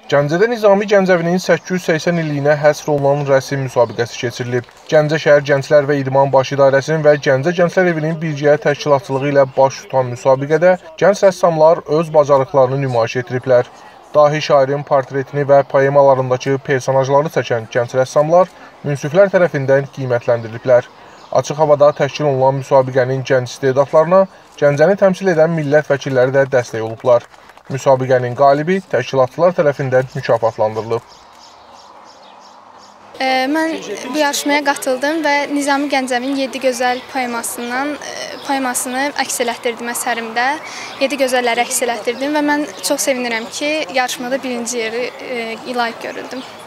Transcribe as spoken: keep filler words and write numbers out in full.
Gəncədə Nizami Gəncəvinin səkkiz yüz səksən illiyinə həsr olunan rəsm müsabiqəsi keçirilib. Gəncə şəhər Gənclər və İdman Baş İdarəsinin və Gəncə Gənclər Evinin birgə təşkilatçılığı ilə baş tutan müsabiqədə gənc rəssamlar öz bacarıqlarını nümayiş etdiriblər. Dahi şairin portretini və poemalarındakı personajları çəkən gənc rəssamlar münsiflər tərəfindən qiymətləndiriliblər. Açıq havada təşkil olunan müsabiqənin gənc istedadlarına Gəncəni təmsil edən millət vəkilləri də dəstək olublar. Müsabiqənin qalibi təşkilatçılar tərəfindən mükafatlandırılıb. Mən bu yarışmaya qatıldım və Nizami Gəncəvin yeddi gözəl poemasından poemasını əks elətdirdim əsərimdə. yeddi gözəlləri əks elətdirdim və mən çox sevinirəm ki, yarışmada birinci yeri layiq görüldüm.